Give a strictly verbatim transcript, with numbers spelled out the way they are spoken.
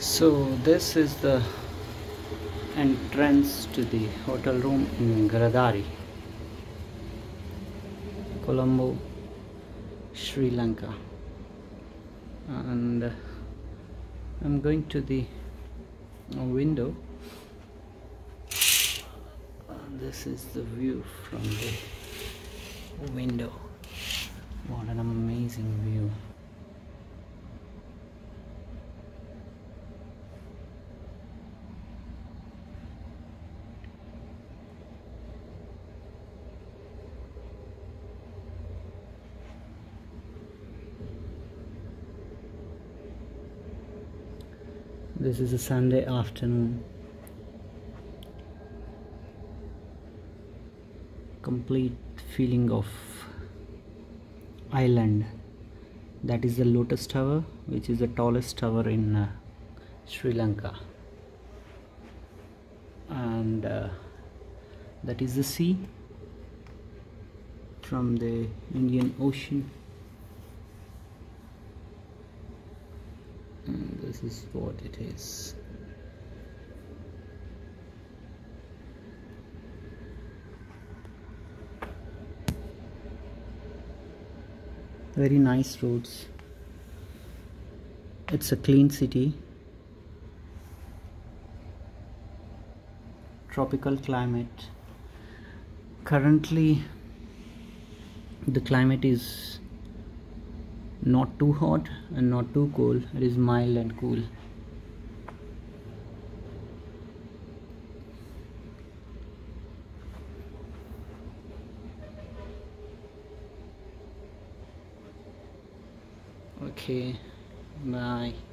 So this is the entrance to the hotel room in Galadari, Colombo, Sri Lanka, and I'm going to the window. This is the view from the window. What an amazing view. This is a Sunday afternoon. Complete feeling of island. That is the Lotus Tower, which is the tallest tower in uh, Sri Lanka, and uh, that is the sea from the Indian Ocean. And this is what it is. Very nice roads. It's a clean city. Tropical climate. Currently the climate is not too hot and not too cold. It is mild and cool. Okay, bye.